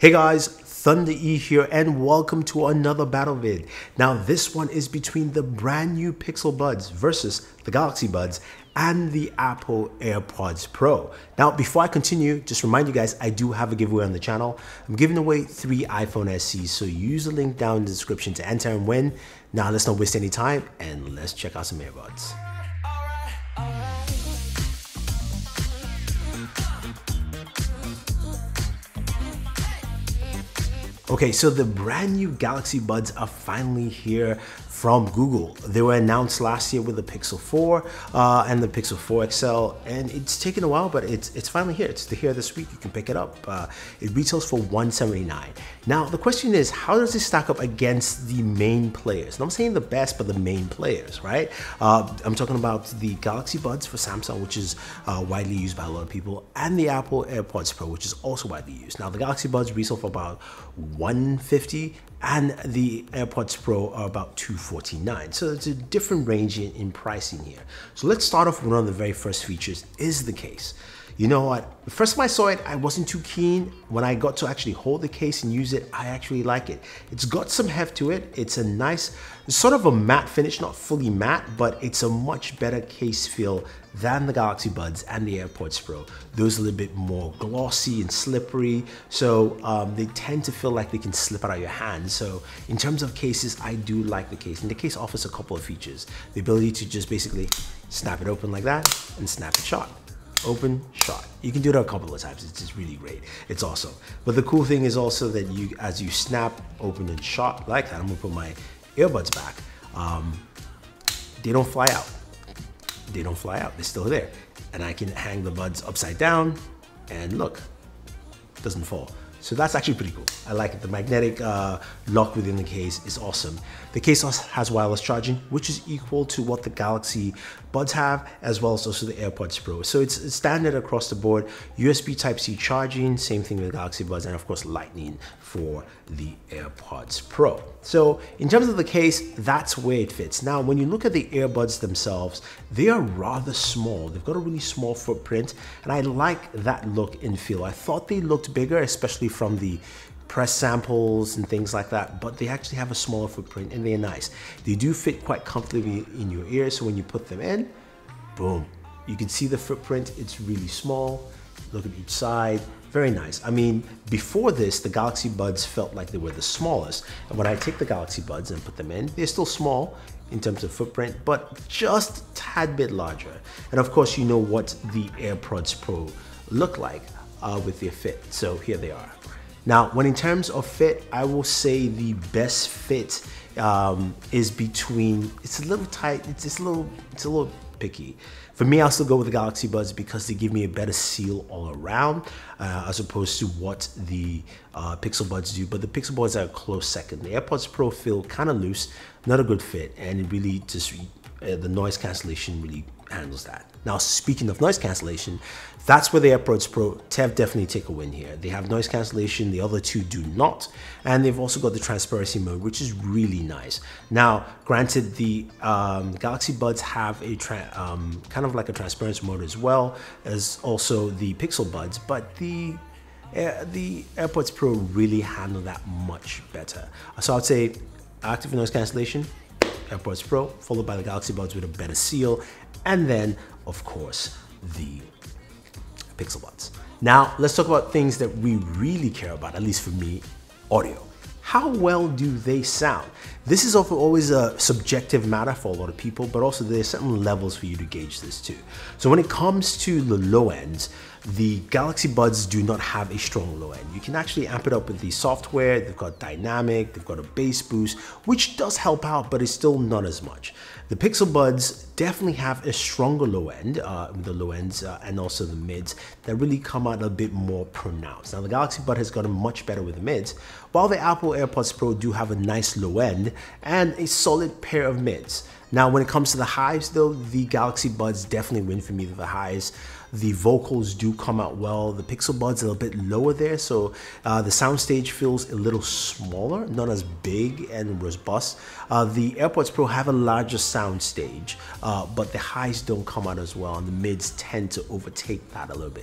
Hey guys, Thunder E here and welcome to another battle vid. Now this one is between the brand new Pixel Buds versus the Galaxy Buds and the Apple AirPods Pro. Now before I continue, just remind you guys I do have a giveaway on the channel. I'm giving away 3 iPhone SEs, so use the link down in the description to enter and win. Now let's not waste any time and let's check out some AirPods. Okay, so the brand new Galaxy Buds are finally here from Google. They were announced last year with the Pixel 4 and the Pixel 4 XL, and it's taken a while, but it's finally here. It's here this week. You can pick it up. It retails for $179. Now the question is, how does this stack up against the main players? And I'm saying the best, but the main players, right? I'm talking about the Galaxy Buds for Samsung, which is widely used by a lot of people, and the Apple AirPods Pro, which is also widely used. Now the Galaxy Buds resell for about $150 and the AirPods Pro are about $249. So it's a different range in pricing here. So let's start off with one of the very first features, is the case. You know what? The first time I saw it, I wasn't too keen. When I got to actually hold the case and use it, I actually like it. It's got some heft to it. It's a nice, sort of a matte finish, not fully matte, but it's a much better case feel than the Galaxy Buds and the AirPods Pro. Those are a little bit more glossy and slippery, so they tend to feel like they can slip out of your hand. So in terms of cases, I do like the case, and the case offers a couple of features. The ability to just basically snap it open like that and snap it shut. Open, shot. You can do that a couple of times. It's just really great. It's awesome. But the cool thing is also that as you snap, open, and shot like that, I'm gonna put my earbuds back. They don't fly out. They don't fly out. They're still there, and I can hang the buds upside down, and look, it doesn't fall. So that's actually pretty cool. I like it. The magnetic lock within the case is awesome. The case also has wireless charging, which is equal to what the Galaxy Buds have, as well as also the AirPods Pro. So it's standard across the board. USB Type-C charging, same thing with the Galaxy Buds, and of course Lightning for the AirPods Pro. So in terms of the case, that's where it fits. Now, when you look at the earbuds themselves, they are rather small. They've got a really small footprint, and I like that look and feel. I thought they looked bigger, especially from the press samples and things like that, but they actually have a smaller footprint and they're nice. They do fit quite comfortably in your ear, so when you put them in, boom, you can see the footprint. It's really small. Look at each side. Very nice. I mean, before this, the Galaxy Buds felt like they were the smallest. And when I take the Galaxy Buds and put them in, they're still small in terms of footprint, but just a tad bit larger. And of course, you know what the AirPods Pro look like with their fit. So here they are. Now, when in terms of fit, I will say the best fit is between, it's a little tight, it's a little picky. For me, I'll still go with the Galaxy Buds because they give me a better seal all around as opposed to what the Pixel Buds do, but the Pixel Buds are a close second. The AirPods Pro feel kind of loose, not a good fit, and it really just, the noise cancellation really handles that. Now, speaking of noise cancellation, that's where the AirPods Pro definitely take a win here. They have noise cancellation, the other two do not, and they've also got the transparency mode, which is really nice. Now, granted, the Galaxy Buds have a kind of like a transparency mode as well as also the Pixel Buds, but the AirPods Pro really handle that much better. So I'd say active noise cancellation, AirPods Pro, followed by the Galaxy Buds with a better seal, and then, of course, the Pixel Buds. Now, let's talk about things that we really care about, at least for me, audio. How well do they sound? This is always a subjective matter for a lot of people, but also there's certain levels for you to gauge this too. So when it comes to the low ends, the Galaxy Buds do not have a strong low end. You can actually amp it up with the software. They've got dynamic, they've got a bass boost, which does help out, but it's still not as much. The Pixel Buds definitely have a stronger low end, the low ends and also the mids that really come out a bit more pronounced. Now the Galaxy Bud has gotten much better with the mids, while the Apple AirPods Pro do have a nice low end and a solid pair of mids. Now when it comes to the highs though, the Galaxy Buds definitely win for me with the highs. The vocals do come out well. The Pixel Buds are a bit lower there, so the soundstage feels a little smaller, not as big and robust. The AirPods Pro have a larger soundstage, but the highs don't come out as well, and the mids tend to overtake that a little bit.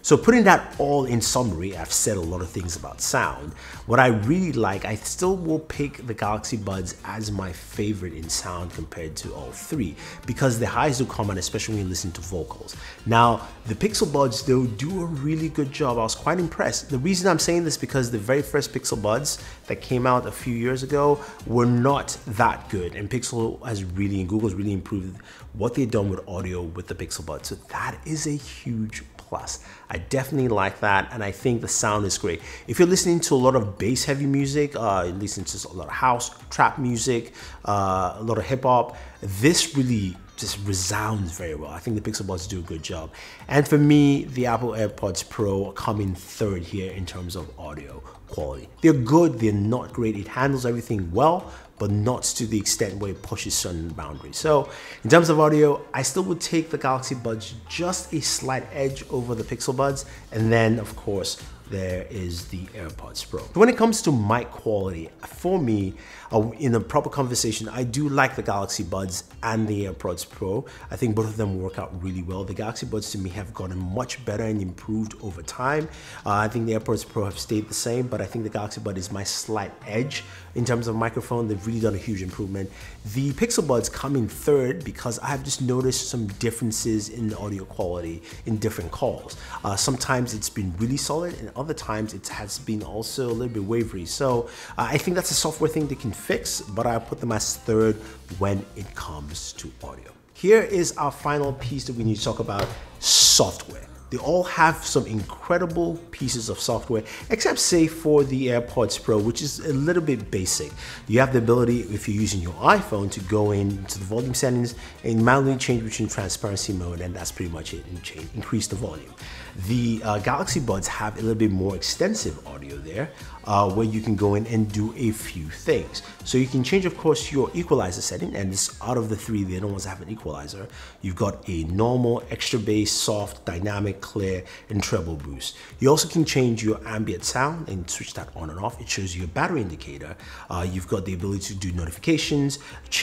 So putting that all in summary, I've said a lot of things about sound. What I really like, I still will pick the Galaxy Buds as my favorite in sound compared to all three, because the highs do come on, especially when you listen to vocals. Now, the Pixel Buds, though, do a really good job. I was quite impressed. The reason I'm saying this is because the very first Pixel Buds that came out a few years ago were not that good, and Pixel has really, and Google's really improved what they've done with audio with the Pixel Buds. So that is a huge plus. I definitely like that, and I think the sound is great. If you're listening to a lot of bass heavy music, you're listening to a lot of house, trap music, a lot of hip hop, this really just resounds very well. I think the Pixel Buds do a good job. And for me, the Apple AirPods Pro come in third here in terms of audio quality. They're good, they're not great. It handles everything well, but not to the extent where it pushes certain boundaries. So in terms of audio, I still would take the Galaxy Buds just a slight edge over the Pixel Buds. And then of course, there is the AirPods Pro. When it comes to mic quality, for me, in a proper conversation, I do like the Galaxy Buds and the AirPods Pro. I think both of them work out really well. The Galaxy Buds to me have gotten much better and improved over time. I think the AirPods Pro have stayed the same, but I think the Galaxy Bud is my slight edge in terms of microphone. They've really done a huge improvement. The Pixel Buds come in third because I have just noticed some differences in the audio quality in different calls. Sometimes it's been really solid, and other times it has been also a little bit wavery. So I think that's a software thing they can fix, but I put them as third when it comes to audio. Here is our final piece that we need to talk about: software. They all have some incredible pieces of software, except say for the AirPods Pro, which is a little bit basic. You have the ability, if you're using your iPhone, to go into the volume settings and manually change between transparency mode, and that's pretty much it, and increase the volume. The Galaxy Buds have a little bit more extensive audio there, where you can go in and do a few things. So you can change, of course, your equalizer setting, and this, out of the three, they're the ones that have an equalizer. You've got a normal, extra bass, soft, dynamic, clear, and treble boost. You also can change your ambient sound and switch that on and off. It shows you a battery indicator. You've got the ability to do notifications,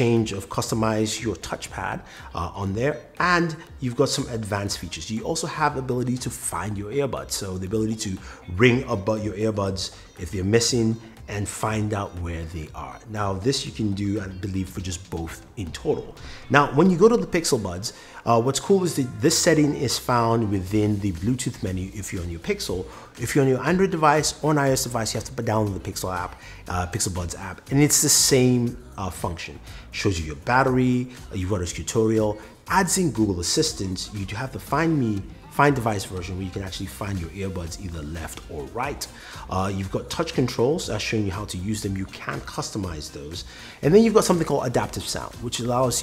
customize your touchpad on there, and you've got some advanced features. You also have the ability to find your earbuds. So the ability to ring about your earbuds if they're missing and find out where they are. Now this you can do, I believe, for just both in total. Now when you go to the Pixel Buds, what's cool is that this setting is found within the Bluetooth menu if you're on your Pixel. If you're on your Android device or an iOS device, you have to download the Pixel app, Pixel Buds app, and it's the same function. Shows you your battery, you've got a tutorial, adds in Google Assistant. You do have the Find Device version where you can actually find your earbuds either left or right. You've got touch controls showing you how to use them. You can customize those. And then you've got something called Adaptive Sound, which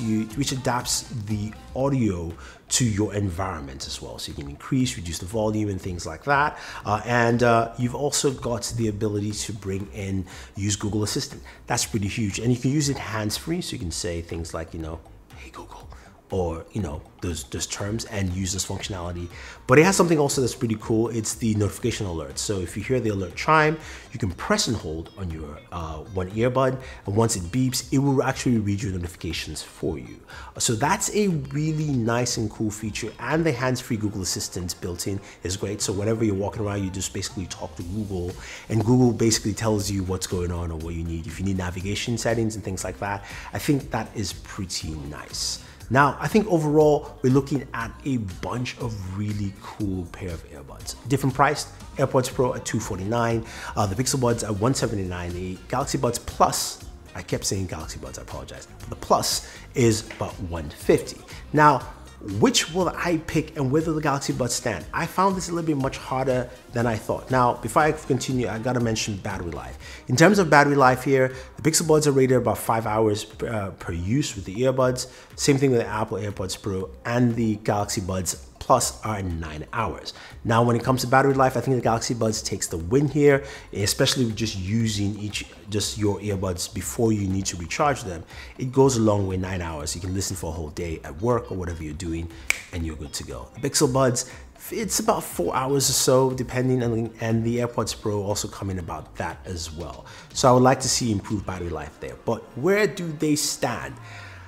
adapts the audio to your environment as well. So you can increase, reduce the volume and things like that. And you've also got the ability to use Google Assistant. That's pretty huge. And you can use it hands-free. So you can say things like, hey Google, or those terms, and use this functionality. But it has something also that's pretty cool. It's the notification alert. So if you hear the alert chime, you can press and hold on your one earbud, and once it beeps, it will actually read your notifications for you. So that's a really nice and cool feature. And the hands-free Google Assistant built in is great. So whenever you're walking around, you just basically talk to Google, and Google basically tells you what's going on or what you need. If you need navigation settings and things like that, I think that is pretty nice. Now, I think overall, we're looking at a bunch of really cool pair of earbuds. Different priced, AirPods Pro at $249, the Pixel Buds at $179, the Galaxy Buds Plus, I kept saying Galaxy Buds, I apologize, the Plus is about $150. Now, which will I pick and where do the Galaxy Buds stand? I found this a little bit much harder than I thought. Now, before I continue, I gotta mention battery life. In terms of battery life here, the Pixel Buds are rated about 5 hours per use with the earbuds. Same thing with the Apple AirPods Pro, and the Galaxy Buds Plus are 9 hours. Now, when it comes to battery life, I think the Galaxy Buds takes the win here, especially with just using your earbuds before you need to recharge them. It goes a long way, 9 hours. You can listen for a whole day at work or whatever you're doing, and you're good to go. The Pixel Buds, it's about 4 hours or so, depending on, and the AirPods Pro also come in about that as well. So I would like to see improved battery life there. But where do they stand?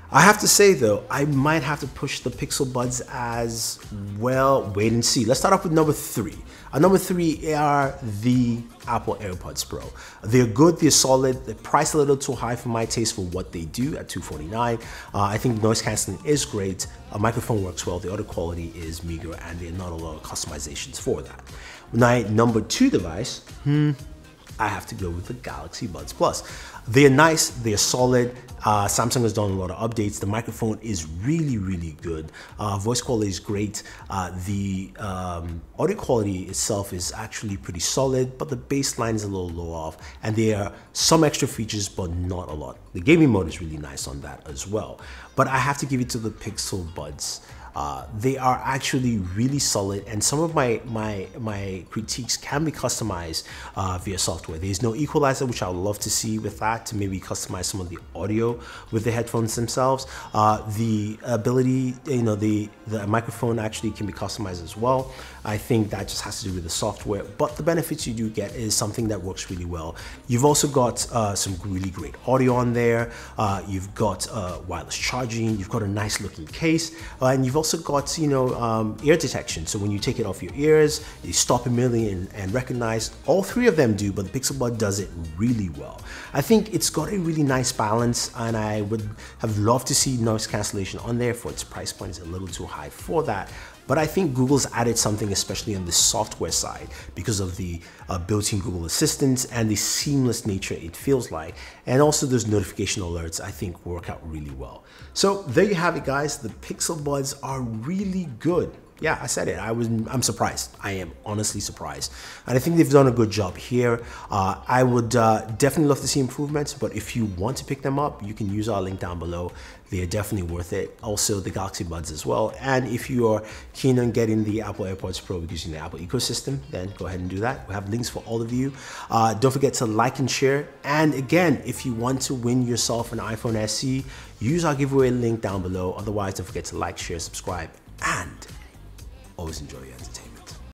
I have to say though, I might have to push the Pixel Buds as well. Wait and see. Let's start off with number 3. Number 3 are the Apple AirPods Pro. They're good, they're solid, they're priced a little too high for my taste for what they do at $249. I think noise cancelling is great, a microphone works well, the audio quality is meager, and there are not a lot of customizations for that. My number 2 device, I have to go with the Galaxy Buds Plus. They're nice, they're solid. Samsung has done a lot of updates. The microphone is really, really good. Voice quality is great. The audio quality itself is actually pretty solid, but the baseline is a little low off. And there are some extra features, but not a lot. The gaming mode is really nice on that as well. But I have to give it to the Pixel Buds. They are actually really solid, and some of my critiques can be customized via software. There's no equalizer, which I would love to see with that, to maybe customize some of the audio with the headphones themselves. The ability, the microphone actually can be customized as well. I think that just has to do with the software, but the benefits you do get is something that works really well. You've also got some really great audio on there. You've got wireless charging. You've got a nice looking case, and you've also got ear detection. So when you take it off your ears, you stop immediately and recognize. All 3 of them do, but the Pixel Bud does it really well. I think it's got a really nice balance, and I would have loved to see noise cancellation on there. For its price point, it's a little too high for that. But I think Google's added something, especially on the software side, because of the built-in Google Assistant and the seamless nature it feels like. And also those notification alerts, I think, work out really well. So there you have it, guys. The Pixel Buds are really good. Yeah, I said it. I'm surprised. I am honestly surprised. And I think they've done a good job here. I would definitely love to see improvements, but if you want to pick them up, you can use our link down below. They are definitely worth it. Also, the Galaxy Buds as well. And if you are keen on getting the Apple AirPods Pro using the Apple ecosystem, then go ahead and do that. We have links for all of you. Don't forget to like and share. And again, if you want to win yourself an iPhone SE, use our giveaway link down below. Otherwise, don't forget to like, share, subscribe, and always enjoy your entertainment.